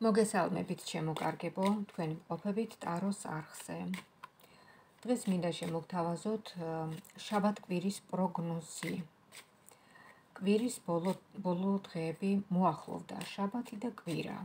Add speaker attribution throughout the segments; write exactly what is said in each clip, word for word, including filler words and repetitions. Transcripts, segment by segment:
Speaker 1: მოგესალმებით ჩემო კარგებო, თქვენი მყოფებით ტაროს არხზე. დღეს მინდა შემოგთავაზოთ შაბათ-კვირის პროგნოზი. კვირის ბოლო ბოლო დღეები მოახლოვდა, შაბათი და კვირა.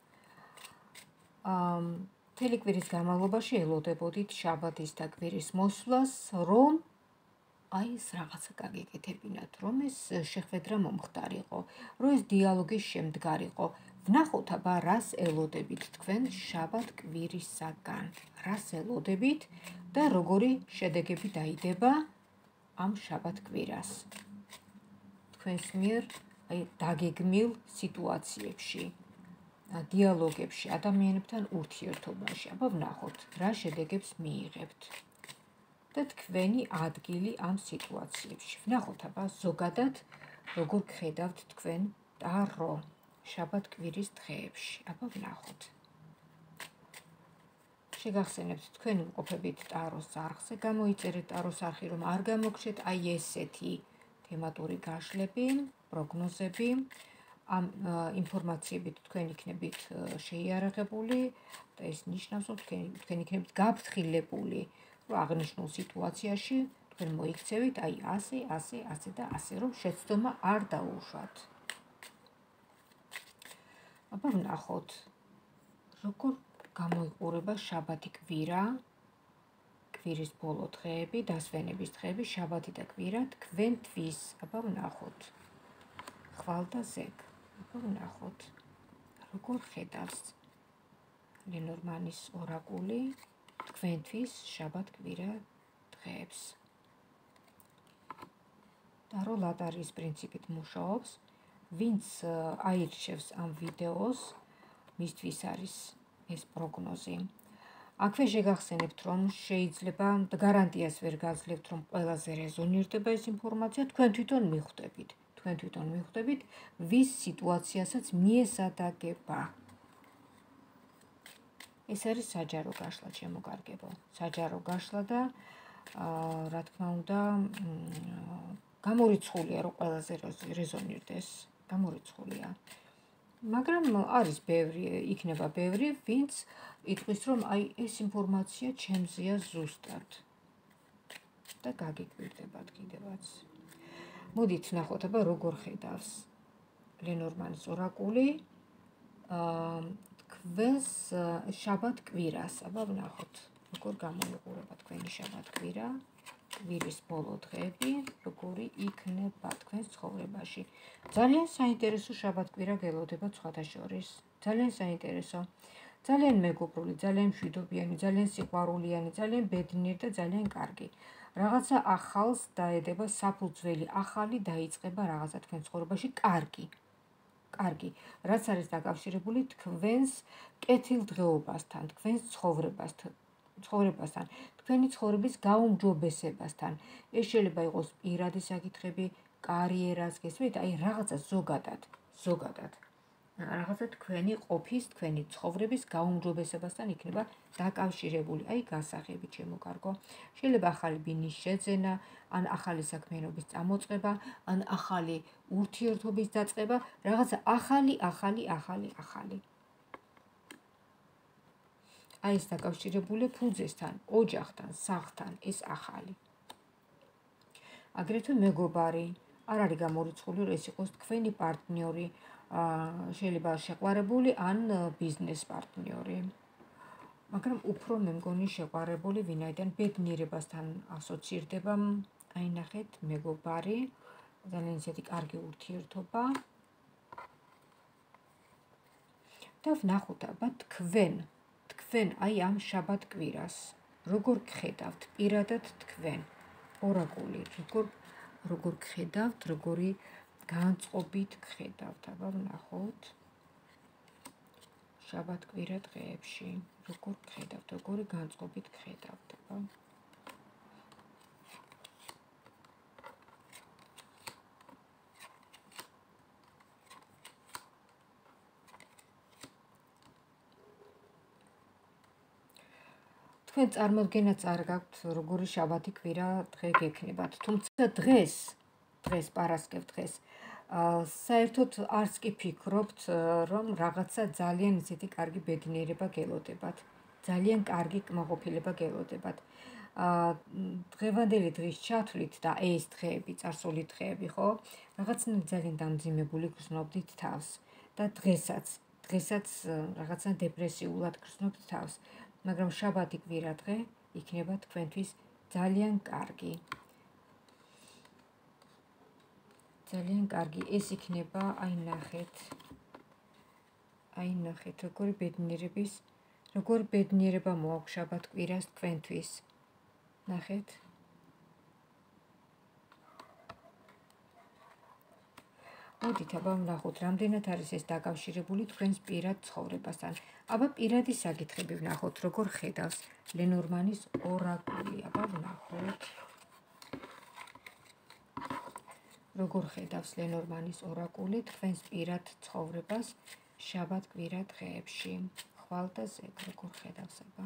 Speaker 1: მთელი კვირის განმავლობაში ელოდებოდით შაბათის და კვირის მოსვლას, რომ აი ეს რაღაცა გაგეკეთებინათ, რომ ეს შეხვედრა მომხდარიყო, რომ ეს დიალოგის შემდგარიყო. ვნახოთ აბა რას ელოდებით თქვენ შაბათ-კვირისაგან, რას ელოდებით და როგორი შედეგები დაიდება ამ შაბათ-კვირას. თქვენს მიერ აი დაგეგმილ სიტუაციებში, დიალოგებში, ადამიანებთან ურთიერთობაში. აბა ვნახოთ რა შედეგებს მიიღებთ და თქვენი ადგილი ამ სიტუაციებში. ვნახოთ აბა ზოგადად როგორ გხედავთ თქვენ ტარო შაბათ-კვირის დღეებში. აბა ვნახოთ. შეგახსენებთ თქვენ მყოფებით ტაროს არხზე, გამოიწერეთ ტაროს არხი, რომ არ გამოგჩეთ აი ესეთი თემატური გაშლები, პროგნოზები. ამ ინფორმაციებით თქვენ იქნებით შეიარაღებული და ეს ნიშნავს, რომ თქვენ იქნებით გაფრთხილებული, რომ აღნიშნულ სიტუაციაში თქვენ მოიქცევით აი ასე, ასე, ასე და ასე, რომ შეცდომა არ დაუშვათ. აბა ვნახოთ, როგორ გამოიყურება შაბათი-კვირა, კვირის ბოლო დღეები, დასვენების დღეები, შაბათი და კვირა თქვენთვის. აბა ვნახოთ. ხვალ და ზეგ. აბა ვნახოთ, როგორ ხედავს ლენორმანის ორაკული თქვენთვის შაბათ-კვირა დღეებს. ტარო ლატარიის პრინციპით მუშაობს. ვინც აირჩევს ამ ვიდეოს, მისთვის არის ეს პროგნოზი. აქვე შეგახსენებთ, რომ შეიძლება და გარანტიას ვერ გაძლევთ, რომ ყველაზე რეზონირდება ეს ინფორმაცია, თქვენ თვითონ მიხვდებით. თქვენ თვითონ მიხვდებით, ვის სიტუაციასაც მიესადაგება. ეს არის საჯარო გაშლა, ჩემო კარგებო. საჯარო გაშლა და რა თქმა უნდა, გამორიცხულია, რომ ყველაზე რეზონირდეს. გამორიცხულია. მაგრამ არის ბევრი, იქნება ბევრი, ვინც იტყვის, რომ აი ეს ინფორმაცია ჩემზეა ზუსტად და გაგიკვირდებათ კიდევაც. მოდით ნახოთ, აბა როგორ ხედავს ლენორმანის ორაკული თქვენს შაბათ-კვირას. აბა ვნახოთ, როგორ გამოიყურება თქვენი შაბათ-კვირა, კვირის ბოლო დღეები, როგორი იქნება თქვენს ცხოვრებაში. ძალიან საინტერესო შაბათ-კვირა გელოდებათ სხვათა შორის. ძალიან საინტერესო. ძალიან მეგობრული, ძალიან მშვიდობიანი, ძალიან სიყვარულიანი, ძალიან ბედნიერი და ძალიან კარგი. რაღაცა ახალს დაედება საფუძველი, ახალი დაიწყება რაღაცა თქვენ ცხოვრებაში, კარგი. კარგი, რაც არის დაკავშირებული თქვენს კეთილდღეობასთან, თქვენს ცხოვრებასთან, ცხოვრებასთან, თქვენი ცხოვრების გაუმჯობესებასთან. ეს შეიძლება იყოს პირადი საკითხები, კარიერას გესმით, აი რაღაცა ზოგადად, ზოგადად. რაღაცა თქვენი ყოფის, თქვენი ცხოვრების გაუმჯობესებასთან იქნება დაკავშირებული, აი გასაღები, ჩემო კარგო. შეიძლება ახალი ბინის შეძენა, ან ახალი საქმიანობის წამოწყება, ან ახალი ურთიერთობის დაწყება, რაღაცა ახალი, ახალი, ახალი, ახალი. აი ეს დაკავშირებული ფუძესთან, ოჯახთან, სახლთან, ეს ახალი. აგრეთვე მეგობარი, არ არის გამორიცხული, რომ ეს იყოს თქვენი პარტნიორი, შეიძლება შეყვარებული ან ბიზნეს პარტნიორი. მაგრამ უფრო მე მგონი შეყვარებული, ვინაიდან ბედნიერებასთან ასოცირდება, აი ნახეთ, მეგობარი, ძალიან ისეთი კარგი ურთიერთობა. და ვნახოთ აბა თქვენ, თქვენ აი ამ შაბათ-კვირას, როგორ გხედავთ პირადად თქვენ, ორაკული, როგორ როგორ გხედავთ, როგორი განწყობით გხედავთ. აბა ვნახოთ. შაბათ-კვირა დღეებში, როგორ გხედავთ, როგორი განწყობით გხედავთ. აბა თქვენ წარმოდგენაც არ გაქვთ, როგორი შაბათი-კვირა დღე გექნებათ. თუმცა დღეს, დღეს პარასკევ დღეს საერთოდ არც კი ფიქრობთ, რომ რაღაცა ძალიან ისეთი კარგი ბედნიერება გელოდებათ. ძალიან კარგი კმაყოფილება გელოდებათ. დღევანდელი დღის ჩათვლით და ეს დღეები, წარსული დღეები, ხო? რაღაცნაირად ძალიან დამძიმებული გრძნობდით თავს და დღესაც, დღესაც რაღაცა დეპრესიულად გრძნობთ თავს, მაგრამ შაბათი კვირა დღე იქნება თქვენთვის ძალიან კარგი. ძალიან კარგი, ეს იქნება, აი ნახეთ. აი ნახეთ, როგორი ბედნიერების, როგორი ბედნიერება მოაქვს შაბათ კვირას თქვენთვის. ნახეთ. მოდით აბა ვნახოთ, რამდენად არის ეს დაკავშირებული თქვენს პირად ცხოვრებასთან. აბა პირადი საკითხები ვნახოთ, როგორ ხედავს ლენორმანის ორაკული. აბა ვნახოთ. როგორ ხედავს ლენორმანის ორაკული თქვენს პირად ცხოვრებას შაბათ კვირა დღეებში. ხვალ და ზეგ როგორ ხედავს აბა.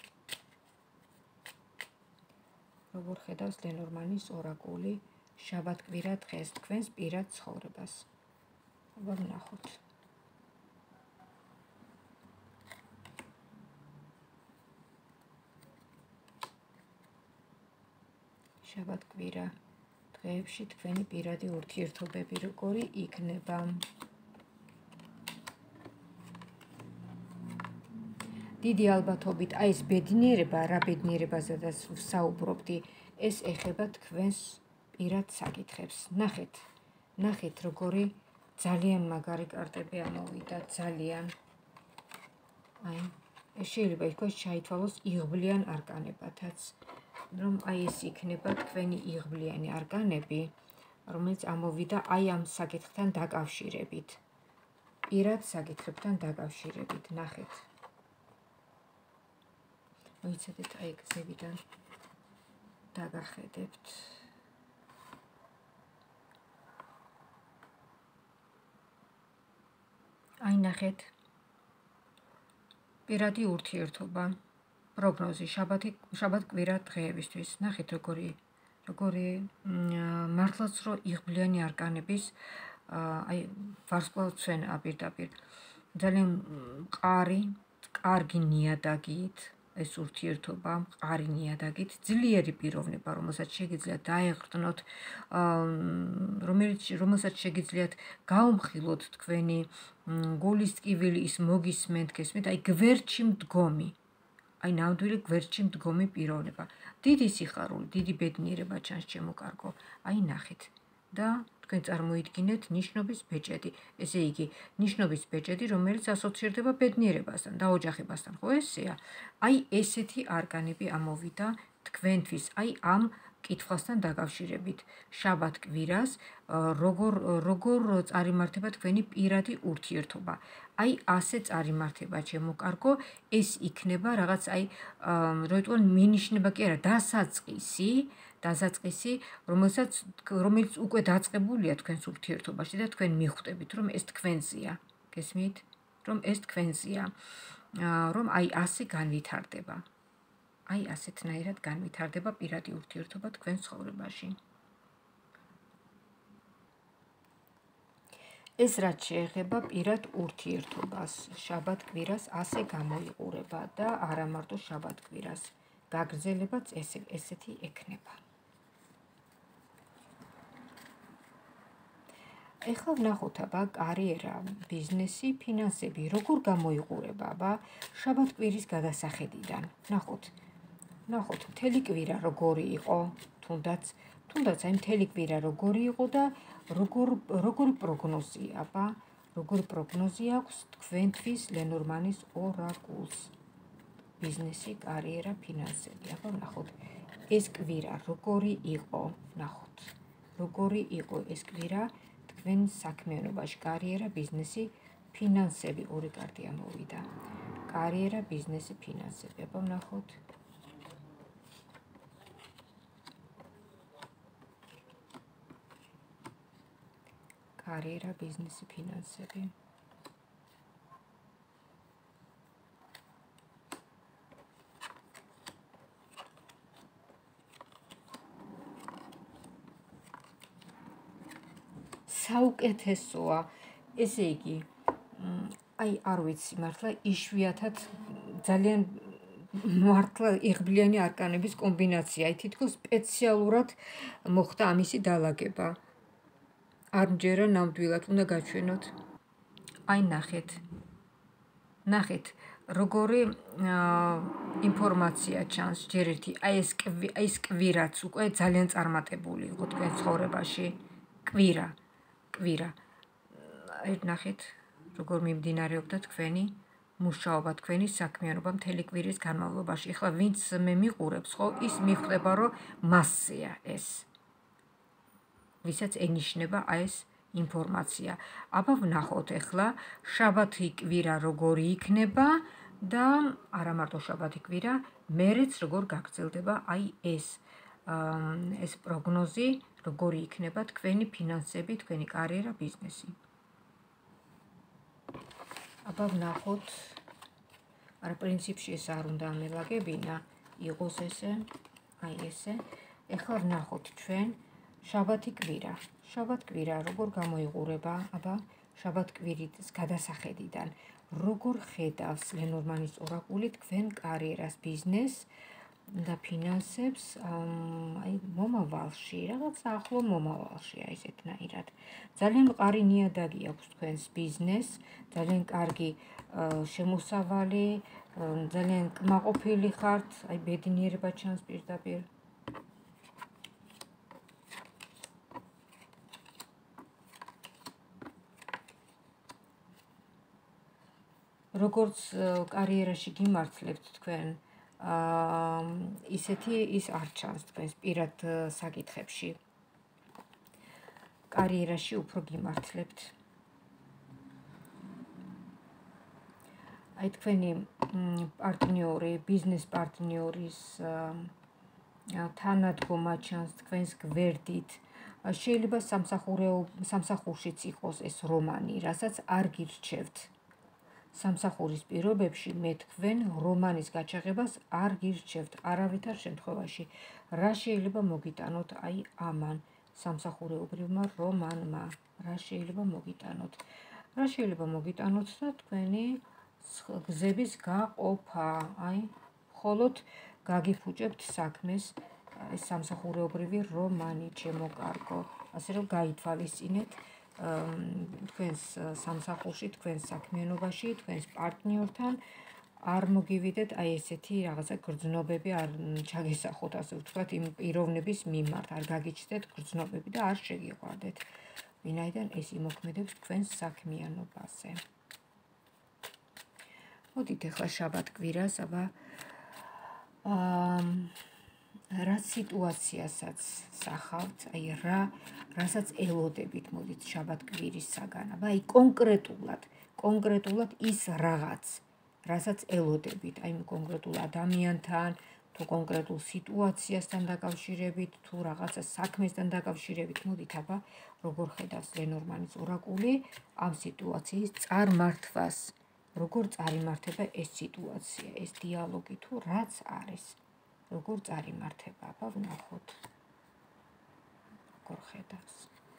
Speaker 1: როგორ ხედავს ლენორმანის ორაკული შაბათ კვირა დღეს თქვენს პირად ცხოვრებას. აბა ვნახოთ. შაბათ კვირა დღეებში თქვენი პირადი ურთიერთობები როგორი იქნება. დიდი ალბათობით აი ეს ბედნიერება, რა ბედნიერებაზედაც ვსაუბრობდი, ეს ეხება თქვენს პირად საკითხებს. ნახეთ, ნახეთ როგორი ძალიან მაგარი კარტები ამოვიდა, ძალიან. აი, ეს შეიძლება ითქვას ჩაითვალოს იღბლიან არკანებათაც, რომ აი ეს იქნება თქვენი იღბლიანი არკანები, რომელიც ამოვიდა აი ამ საკითხთან დაკავშირებით. პირად საკითხებთან დაკავშირებით, ნახეთ. მოიცადეთ აი გზებიდან დაგახედებთ. აი ნახეთ. პირადი ურთიერთობა, პროგნოზი შაბათი, შაბათ კვირა დღეებისთვის. ნახეთ როგორი, როგორი მართლაც რო იღბლიანი არკანების აი ვარსკვლავთვენა პირდაპირ. ძალიან მყარი, კარგი ნიადაგით ეს ურთიერთობა, მყარი ნიადაგით, ძლიერი პიროვნება, რომელსაც შეგიძლიათ დაეღრდნოთ, რომელიც რომელსაც შეგიძლიათ გაუმხილოთ თქვენი გულის ტკივილი, ის მოგისმენთ, გესმით, აი გვერდში მდგომი. აი ნამდვილი გვერდში მდგომი პიროვნება. დიდი სიხარული, დიდი ბედნიერება ჩანს ჩემო კარგო. აი ნახეთ. და თქვენ წარმოიდგინეთ ნიშნობის ბეჭედი. ესე იგი, ნიშნობის ბეჭედი, რომელიც ასოცირდება ბედნიერებასთან და ოჯახებასთან, ხო ესეა? აი ესეთი არკანები ამოვიდა თქვენთვის, აი ამ კითხვასთან დაკავშირებით. შაბათ კვირას როგორ როგორ წარიმართება თქვენი პირადი ურთიერთობა. აი ასე წარიმართება ჩემო კარგო, ეს იქნება რაღაც აი რო იტყვიან მინიშნება კი არა, დასაწყისი, დასაწყისი, რომელსაც რომელიც უკვე დაწყებულია თქვენს ურთიერთობაში და თქვენ მიხვდებით, რომ ეს თქვენზეა. გესმით? რომ ეს თქვენზეა. რომ აი ასე განვითარდება. აი ასეთნაირად განვითარდება პირადი ურთიერთობა თქვენ ცხოვრებაში. ეს რაც შეეხება პირად ურთიერთობას, შაბათ კვირას ასე გამოიყურება და არა მარტო შაბათ კვირას. გაგრძელებაც ესე ესეთი ექნება. ეხლა ვნახოთ აბა კარიერა, ბიზნესი, ფინანსები, როგორ გამოიყურება აბა შაბათ კვირის გადასახედიდან. ვნახოთ. ვნახოთ მთელი კვირა როგორი იყო, თუნდაც, თუნდაც აი მთელი კვირა როგორი იყო და როგორ როგორი პროგნოზია აბა, როგორი პროგნოზი აქვს თქვენთვის ლენორმანის ორაკულს. ბიზნესი, კარიერა, ფინანსები. აბა ვნახოთ. ეს კვირა როგორი იყო, ვნახოთ. როგორი იყო ეს კვირა თქვენ საქმიანობაში, კარიერა, ბიზნესი, ფინანსები, ორი კარტი ამოვიდა. კარიერა, ბიზნესი, ფინანსები. აბა ვნახოთ. კარიერა, ბიზნესი, ფინანსები. საუკეთესოა. ესე იგი, აი არ ვიცი მართლა იშვიათად ძალიან მართლა იღბლიანი არკანების კომბინაცია. აი თითქოს სპეციალურად მოხდა ამისი დალაგება. არ მჯერა ნამდვილად უნდა გაჩვენოთ. აი ნახეთ. ნახეთ, როგორი ინფორმაცია ჩანს ჯერ ერთი, აი ეს აი ეს კვირაც უკვე ძალიან წარმატებული იყო თქვენ ცხოვრებაში. კვირა, კვირა. აი ნახეთ, როგორ მიმდინარეობდა თქვენი მუშაობა, თქვენი საქმიანობა მთელი კვირის განმავლობაში. ეხლა ვინც მე მიყურებს, ხო, ის მიხვდება, რომ მასზეა ეს. ვისაც ენიშნება აი ეს ინფორმაცია. აბა ვნახოთ ახლა შაბათი კვირა როგორი იქნება და არა მარტო შაბათი კვირა, მერეც როგორ გაგრძელდება აი ეს ეს პროგნოზი, როგორი იქნება თქვენი ფინანსები, თქვენი კარიერა, ბიზნესი. აბა ვნახოთ. არა პრინციპში ეს არ უნდა ამელაგებინა, იყოს ესე, აი ესე. ახლა ვნახოთ ჩვენ შაბათი კვირა. შაბათ კვირა როგორ გამოიყურება? აბა შაბათ კვირის გადასახედიდან როგორ ხედავს ლენორმანის ორაკული თქვენ კარიერას, ბიზნესს და ფინანსებს აი მომავალში, რაღაც ახლო მომავალში, აი ესეთნაირად. ძალიან მყარი ნიადაგი აქვს თქვენს ბიზნესს, ძალიან კარგი შემოსავალი, ძალიან კმაყოფილი ხართ, აი ბედნიერება ჩანს პირდაპირ. როგორც კარიერაში გიმართლებთ თქვენ, ისეთი ის არ ჩანს თქვენს პირად საკითხებში. კარიერაში უფრო გიმართლებთ. აი თქვენი პარტნიორი, ბიზნეს პარტნიორის თანადგომა ჩანს თქვენს გვერდით. შეიძლება სამსახურშიც იყოს ეს რომანი, რასაც არ გირჩევთ. სამსახურის პირობებში მე თქვენ რომანის გაჩაღებას არ გირჩევთ არავითარ შემთხვევაში. რა შეიძლება მოგიტანოთ აი ამან სამსახურეობრივმა რომანმა? რა შეიძლება მოგიტანოთ? რა შეიძლება მოგიტანოთ და თქვენი გზების გაყოფა, აი მხოლოდ გაგიფუჭებთ საქმეს ეს სამსახურეობრივი რომანი, ჩემო კარგო, ასე რომ გაითვალისწინეთ თქვენს სამსახურში, თქვენს საქმიანობაში, თქვენს პარტნიორთან არ მოგივიდეთ აი ესეთი რაღაცა გრძნობები, არ ჩაგესახოთ, ასე ვთქვათ, იმ პიროვნების მიმართ, არ გაგიჩნდეთ გრძნობები და არ შეგიყვარდეთ, ვინაიდან ეს იმოქმედებს თქვენს საქმიანობაზე. მოდით ახლა შაბათ კვირას, აბა რა სიტუაციასაც სახავთ, აი რა რასაც ელოდებით, მოდით შაბათ კვირისაგან, აბა აი კონკრეტულად, კონკრეტულად ის რაღაც, რასაც ელოდებით, აი კონკრეტულ ადამიანთან, თუ კონკრეტულ სიტუაციასთან დაკავშირებით, თუ რაღაცა საქმესთან დაკავშირებით, მოდით აბა როგორ ხედავს ლენორმანის ორაკული ამ სიტუაციის წარმართვას, როგორ წარიმართება ეს სიტუაცია, ეს დიალოგი თუ რაც არის. როგორ წარიმართება, აბა ვნახოთ. როგორ ხედავს.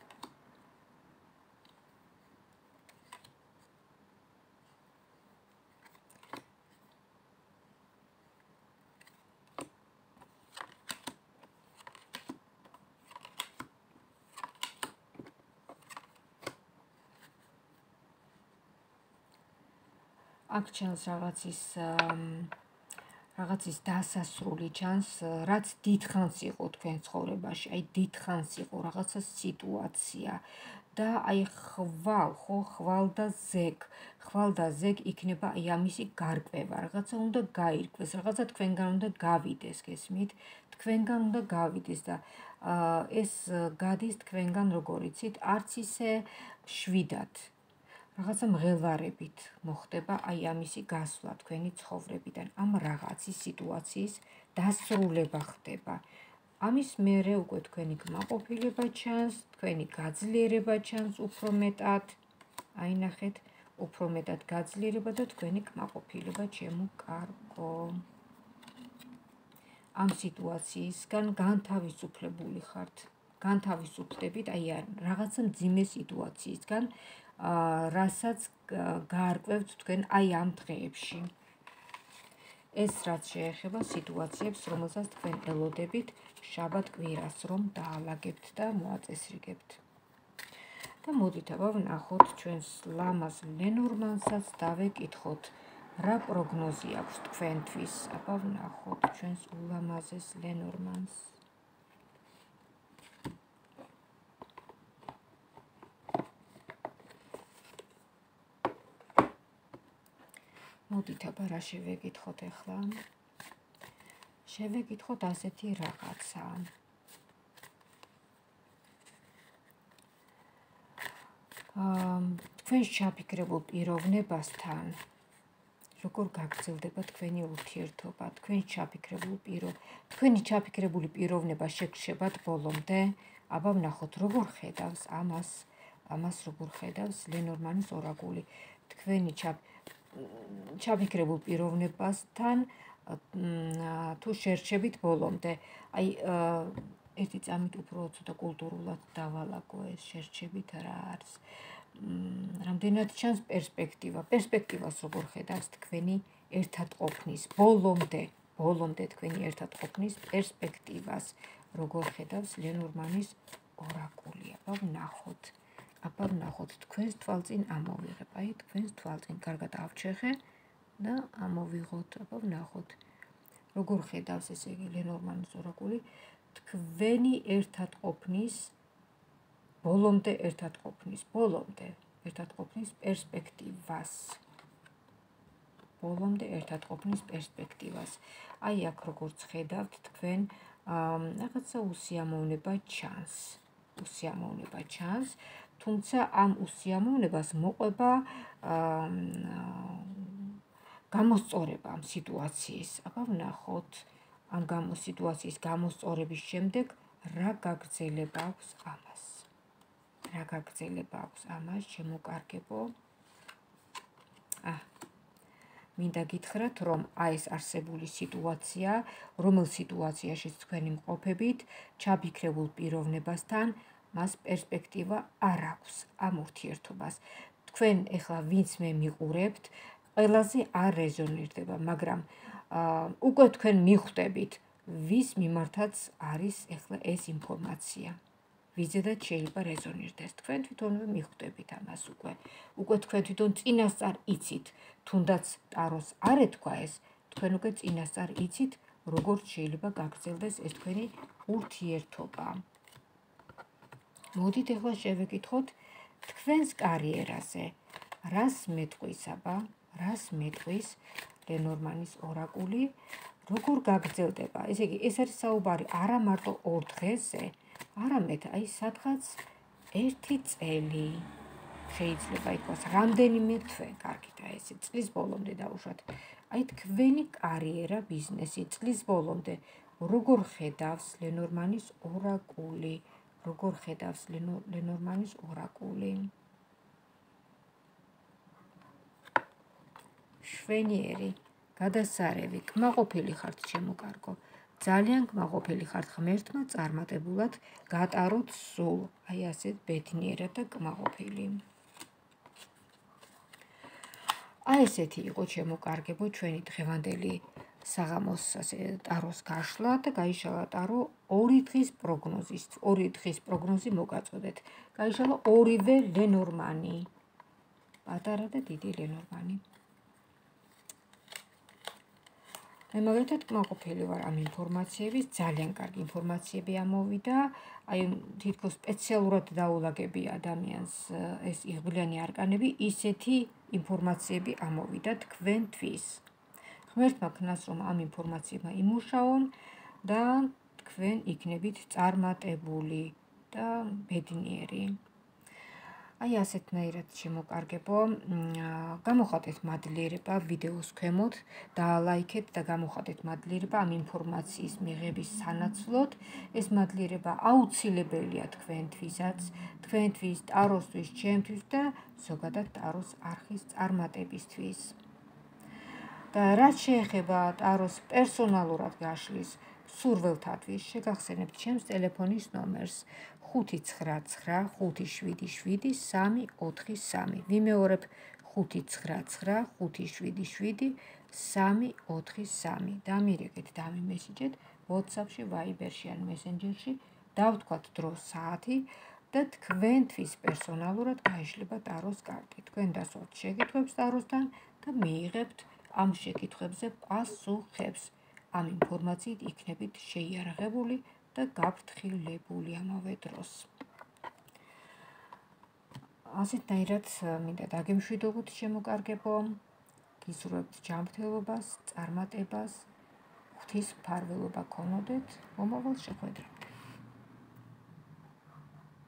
Speaker 1: აქ ჩანს რაღაცის რაღაცის დასასრული ჩანს, რაც დიდხანს იყო თქვენ ცხოვრებაში, აი დიდხანს იყო რაღაცა სიტუაცია და აი ხვალ, ხო, ხვალ და ზეგ, ხვალ და ზეგ იქნება აი ამისი გარკვევა, რაღაცა უნდა გაირკვეს, რაღაცა თქვენგან უნდა გავიდეს, გესმით? თქვენგან უნდა გავიდეს და ეს გადის თქვენგან როგორ იცით, არც ისე მშვიდად. რაღაცა მღელვარებით მოხდება აი ამისი გასვლა თქვენი ცხოვრებიდან, ამ რაღაცის სიტუაციის დასრულება ხდება. ამის მერე უკვე თქვენი კმაყოფილება ჩანს, თქვენი გაძლიერება ჩანს უფრო მეტად. აი ნახეთ, უფრო მეტად გაძლიერება და თქვენი კმაყოფილება, ჩემო კარგო. ამ სიტუაციისგან განთავისუფლებული ხართ, განთავისუფლდებით აი რაღაცა მძიმე სიტუაციისგან, რასაც გაარკვევთ თქვენ აი ამ დღეებში. ეს რაც შეეხება სიტუაციებს, რომელსაც თქვენ ელოდებით შაბათ კვირას, რომ დაალაგებთ და მოაწესრიგებთ. და მოდით აბა ვნახოთ ჩვენს ლამაზ ლენორმანსაც დავეკითხოთ, რა პროგნოზი აქვს თქვენთვის. აბა ვნახოთ ჩვენს ულამაზეს ლენორმანს. მოდით აბა რა შევეკითხოთ ახლა? შევეკითხოთ ასეთი რაღაცა. თქვენ შაფიქრებულ პიროვნებასთან როგორ გაგრძელდება თქვენი ურთიერთობა, თქვენ შაფიქრებულ პირო, თქვენი შაფიქრებული პიროვნება შეგრჩებათ ბოლომდე? აბა ვნახოთ როგორ ხედავს ამას, ამას როგორ ხედავს ლენორმანის ორაკული. თქვენი შაფიქრებულ პიროვნებასთან თუ შერჩებით ბოლომდე. აი ერთი წამით უფრო ცოტა კულტურულად დავალაგო ეს შერჩებით რა არის. რამდენად ჩანს პერსპექტივა. პერსპექტივას როგორ ხედავს თქვენი ერთად ყოფნის ბოლომდე, ბოლომდე თქვენი ერთად ყოფნის პერსპექტივას როგორ ხედავს ლენორმანის ორაკული. აბა ვნახოთ. აბა ვნახოთ თქვენს თვალწინ ამოვიღებ. აი თქვენს თვალწინ კარგად ავჩეხე და ამოვიღოთ. აბა ვნახოთ. როგორ ხედავს ესე იგი ლენორმანის ორაკული თქვენი ერთად ყოფნის ბოლომდე ერთად ყოფნის, ბოლომდე ერთად ყოფნის პერსპექტივას. ბოლომდე ერთად ყოფნის პერსპექტივას. აი აქ როგორც ხედავთ თქვენ რაღაცა უსიამოვნება ჩანს. უსიამოვნება ჩანს, თუმცა ამ უსიამოვნებას მოყვება გამოსწორება ამ სიტუაციის. აბა ვნახოთ ამ სიტუაციის გამოსწორების შემდეგ რა გაგრძელება აქვს ამას. რა გაგრძელება აქვს ამას, შემოკარგებო. აა მინდა გითხრათ, რომ აი ეს არსებული სიტუაცია, რომელ სიტუაციაში თქვენი მყოფებით, ჩაფიქრებულ პიროვნებასთან, მას პერსპექტივა არ აქვს ამ ურთიერთობას. თქვენ ეხლა ვინც მე მიყურებთ, ყველაზე არ რეზონირდება, მაგრამ უკვე თქვენ მიხვდებით, ვის მიმართაც არის ეხლა ეს ინფორმაცია. ვიზედაც შეიძლება რეზონირდეს. თქვენ თვითონვე მიხვდებით ამას უკვე. უკვე თქვენ თვითონ წინასწარ იცით, თუნდაც ტაროს არ ეთქვა ეს, თქვენ უკვე წინასწარ იცით, როგორც შეიძლება გაგრძელდეს ეს თქვენი ურთიერთობა. მოდით ეხლა შევეკითხოთ თქვენს კარიერაზე. რას მეტყვის აბა? რას მეტყვის ლენორმანის ორაკული? როგორ გაგრძელდება? ესე იგი, ეს არის საუბარი არა მარტო ორ დღეზე, არამედ აი სადღაც ერთი წელი შეიძლება იყოს, რამდენიმე თვე, კარგით, აი ესე წლის ბოლომდე დავუშვათ. აი თქვენი კარიერა, ბიზნესი წლის ბოლომდე როგორ ხედავს ლენორმანის ორაკული? როგორ ხედავს ლენორმანის ორაკული? შვენიერი, გადასარევი, კმაყოფილი ხართ ჩემო კარგო. ძალიან კმაყოფილი ხართ, ღმერთმა წარმატებულად გატაროთ სულ. აი ასეთ ბედნიერად და კმაყოფილი. აი ესეთი იყო ჩემო კარგებო ჩვენი დღევანდელი საღამოს ასე ტაროს გაშლა და გაიშალა ტარო ორი დღის პროგნოზის, ორი დღის პროგნოზი მოგაწოდეთ. გაიშალა ორივე ლენორმანი. პატარა და დიდი ლენორმანი. მე მაგალითად კმაყოფილი ვარ ამ ინფორმაციების, ძალიან კარგი ინფორმაციები ამოვიდა, აი თითქოს სპეციალურად დაულაგები ადამიანს ეს იღბლიანი არკანები, ისეთი ინფორმაციები ამოვიდა თქვენთვის. ღმერთმა ქნას რომ ამ ინფორმაციებმა იმუშაონ და თქვენ იქნებით წარმატებული და ბედნიერი. აი ასეთნაირად შემოკარგებო, გამოხატეთ მადლიერება ვიდეოს ქვემოთ, დაალაიქეთ და გამოხატეთ მადლიერება ამ ინფორმაციის მიღების სანაცვლოდ. ეს მადლიერება აუცილებელია თქვენთვისაც, თქვენთვის, ტაროსთვის, ჩემთვის და ზოგადად ტაროს არხის წარმატებისთვის. და რაც შეეხება ტაროს პერსონალურად გაშლის, სურველთათვის შეგახსენებთ ჩემს ტელეფონის ნომერს ხუთი ცხრა ცხრა ხუთი შვიდი შვიდი სამი ოთხი სამი. ვიმეორებ ხუთი ცხრა ცხრა ხუთი შვიდი შვიდი სამი ოთხი სამი. დამირეკეთ, დამიმესიჯეთ WhatsApp-ში, Viber-ში ან Messenger-ში, დავთქვათ დრო, საათი და თქვენთვის პერსონალურად გაიშლება ტაროს კარტი. თქვენ დასვათ შეკითხვებს ტაროსთან და მიიღებთ ამ შეკითხვებზე პასუხებს. ამ ინფორმაციით იქნებით შეიარაღებული და გაფრთხილებული ამავე დროს. ასეთნაირად მინდა დაგემშვიდობოთ შემოკარგებო, გისურვებთ ჯანმრთელობას, წარმატებას, ღვთის მფარველობა გქონოდეთ, მომავალ შეხვედრამდე.